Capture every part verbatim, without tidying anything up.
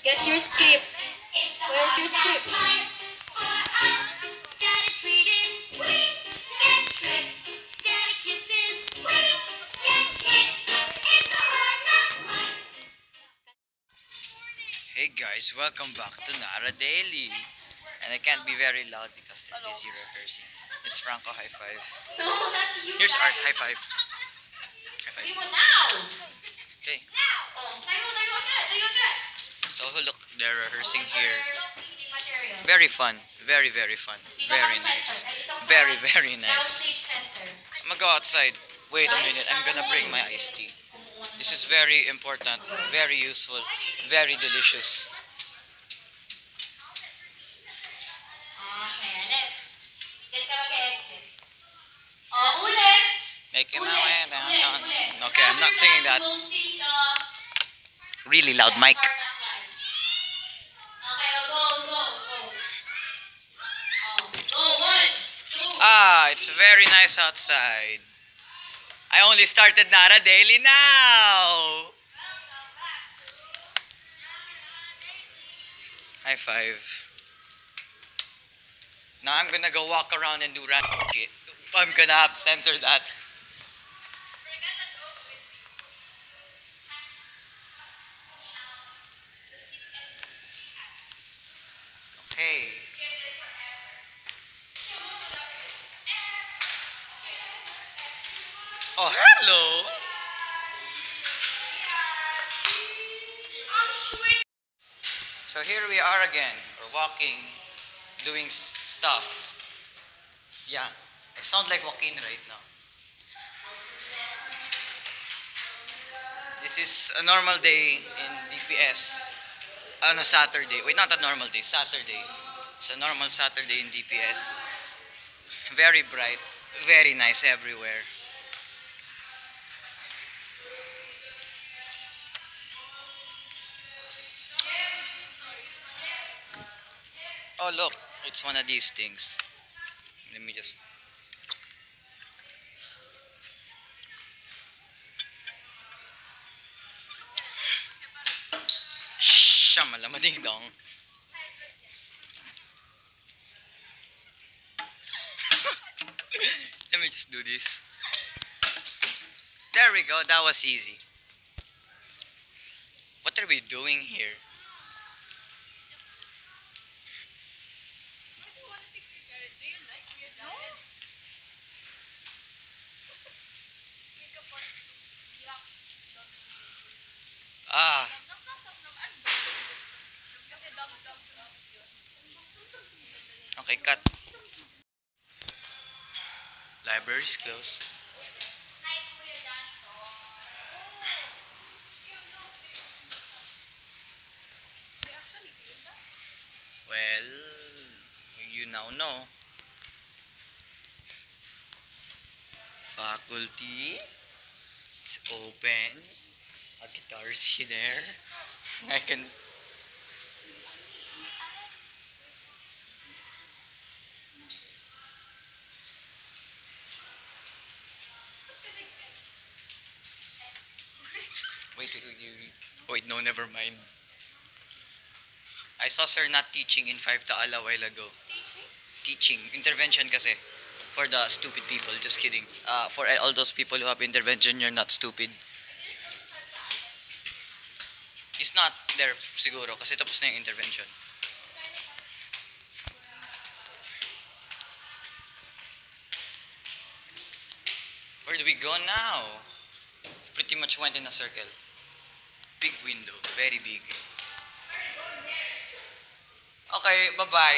Get your script. Where's your script? Hey guys, welcome back to Narra Daily. And I can't be very loud because they're busy rehearsing. It's Franco, high five. No, not you. Here's Art, guys. high five. High Sabi five. mo now. Okay. Oh, tayo, tayo agad, tayo agad. So look, they're rehearsing here. Material. Very fun. Very, very fun. Very nice. Very, very nice. I'm gonna go outside. Wait a minute, I'm gonna bring my iced tea. This is very important, very useful, very delicious. Okay, next. Diyan ka mag-exit. Oh, ulit! Making my way downtown. Okay, I'm not singing that. Really loud mic. Okay, go, go, go. Oh, one, two. Ah, it's very nice outside. I only started Narra Daily now. High five. Now I'm gonna go walk around and do random shit. I'm gonna have to censor that. Okay. Oh, hello. So here we are again. We're walking, doing s- stuff. Yeah, I sound like Joaquin right now. This is a normal day in D P S. On a Saturday. Wait, not a normal day. Saturday. It's a normal Saturday in D P S. Very bright. Very nice everywhere. Oh look, it's one of these things. Let me just... Shh, malamading dong. Let me just do this. There we go, that was easy. What are we doing here? Ah. Okay, cut. Library's closed. Well, you now know. Faculty, it's open. A guitar's here there. I can... Wait, wait, wait, wait. Wait, no, never mind. I saw sir not teaching in five Taala a while ago. Teaching. Intervention kasi. For the stupid people. Just kidding. Uh, for all those people who have intervention, you're not stupid. He's not there siguro kasi tapos na yung intervention. Where do we go now? Pretty much went in a circle. Big window. Very big. Okay, bye-bye.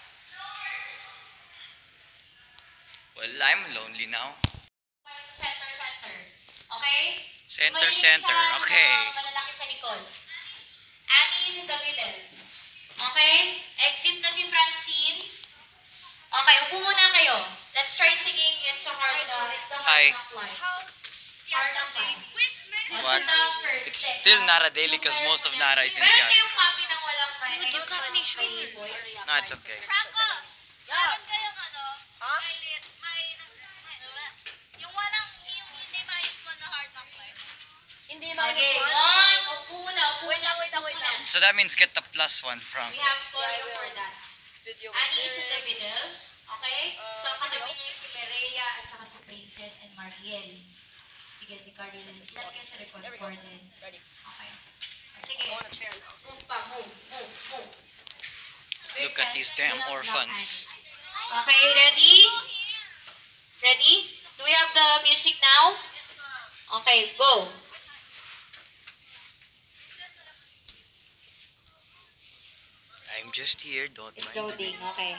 Well, I'm lonely now. Center, center. Okay? Center, center. Okay. Malalaki sa likod. Annie is in the middle. Okay? Exit na si Francine. Okay, upo muna kayo. Let's try singing It's a Hard uh, It's a Hi. Hard Knock Life. Hard Knock Life. What? It's still Narra Daily because most of Narra is in Meron theater. kayong copy ng walang may. Would you cut me short? No, it's okay. Franco! Meron kayong ano? May lit, may, may, yung walang, yung hindi mais one na hard knock life. Hindi minus one. Okay, one. Upo na, upo na. Wait Kukunan. So that means get the plus one from. We have choreo for that. Annie is in the middle. Okay? So, ang katabi niya yung si Mireya at saka si Princess and Mariel. Sige, si Cardinal. Ilan kayo sa record for din? Okay. Ah, sige. Move pa. Move. Move. Move. Look at these damn orphans. Okay, ready? Ready? Do we have the music now? Okay, go. I'm just here, don't It's mind. loading. Okay.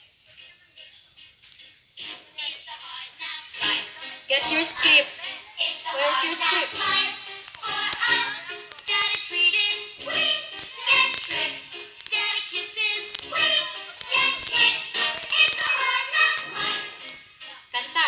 Get your script. Where's your script? Kanta.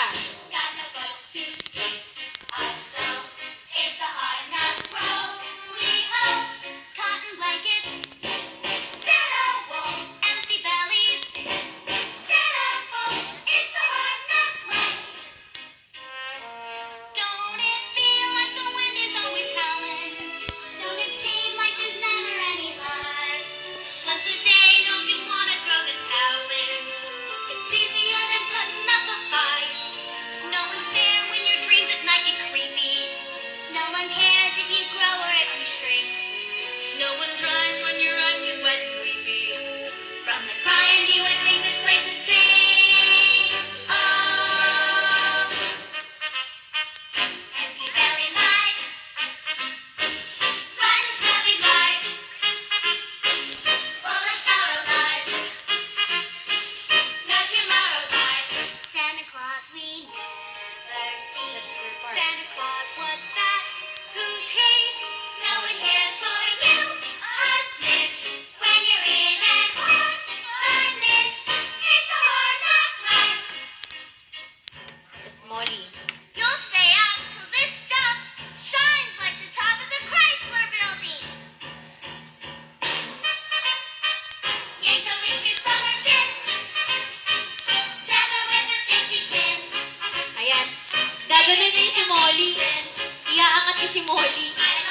Gaganon niyo si Molly. Iaangat niyo si Molly.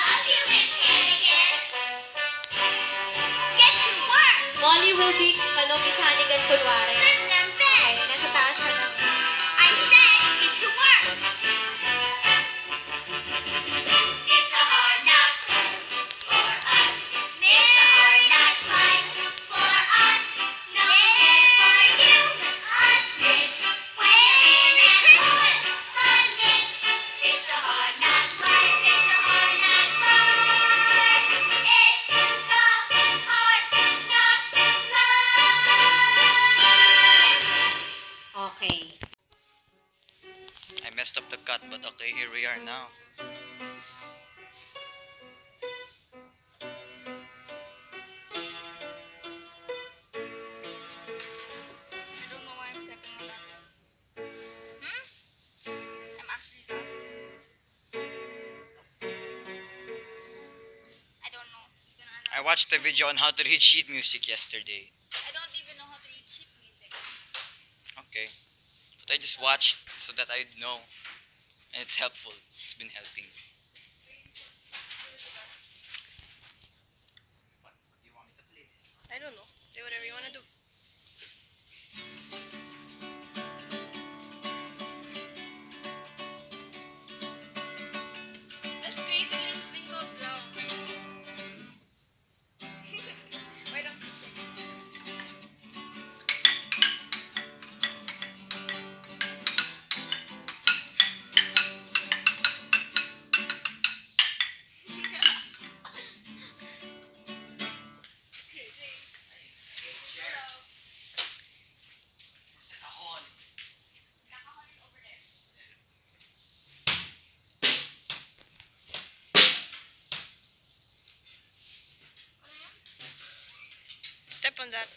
Molly will be, ano, misanigan kunwari. Okay, nasa taas siya lang. Okay. I messed up the cut, but okay, here we are now. I don't know why I'm stepping on that. Hmm? I'm actually lost. I don't know. I'm gonna I allow. watched the video on how to read sheet music yesterday. I don't even know how to read sheet music. Okay. But I just watched so that I know. And it's helpful. It's been helping. What, what do you want me to play? I don't know. Do whatever you want to do. That's crazy little thing called blow. Why don't you sing? Step on that.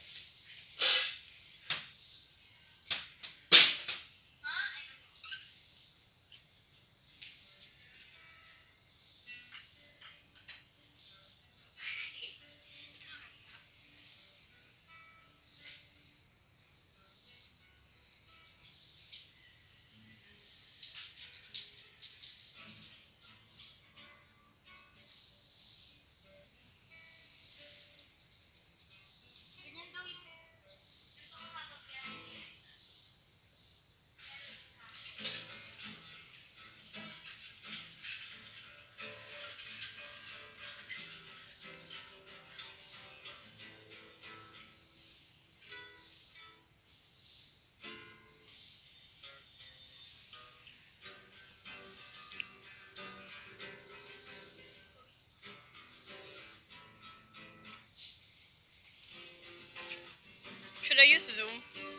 Zoom.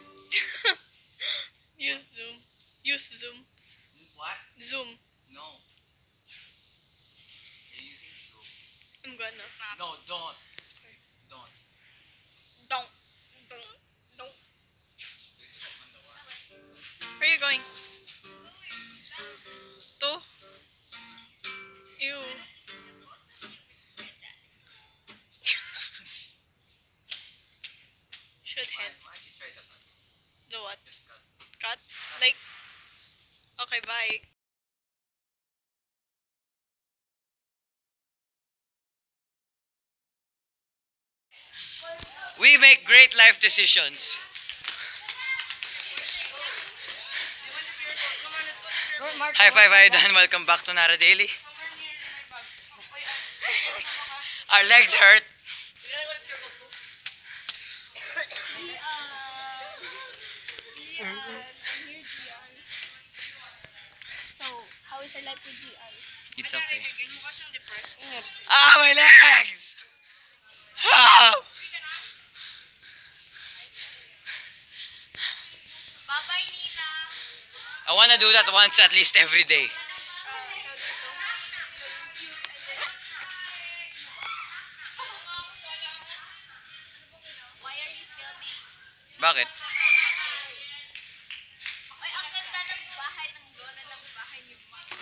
Use Zoom. Use Zoom. What? Zoom. No. You're using Zoom. I'm gonna. No, don't. Don't. Don't. Don't. Don't. Please open the door. Where are you going? To? Ew. Should Why, head. why don't you try the cut? The what? Just cut. Cut? Like. Okay, bye. We make great life decisions. High five, Aydan. Welcome back to Narra Daily. Our legs hurt. So, how is your life with G R? It's okay. Ah, my legs! Ah! Bye-bye, Nina. I wanna do that once at least every day. Why are you filming? Bakit? Ay, ang ganda ng bahay ng lola ng bahay ni Marco.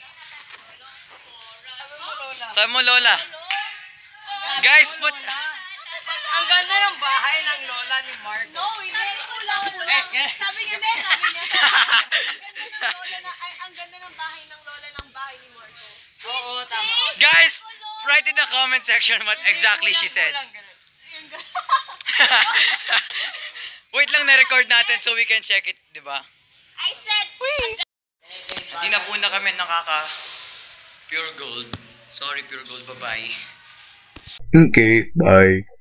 Sabi mo, Lola. Guys, put... Ang ganda ng bahay ng lola ni Mark. No, hindi. Kulang, kulang. Sabi niya, hindi. Sabi niya. Ang ganda ng lola na, ay, ang ganda ng bahay ng lola ng bahay ni Marco. Oo, tama. Guys, write in the comment section what exactly she said. Wait lang, na-record natin so we can check it, di ba? I said, Hindi na po na kami nakaka pure gold. Sorry, pure gold. Bye-bye. Okay, bye.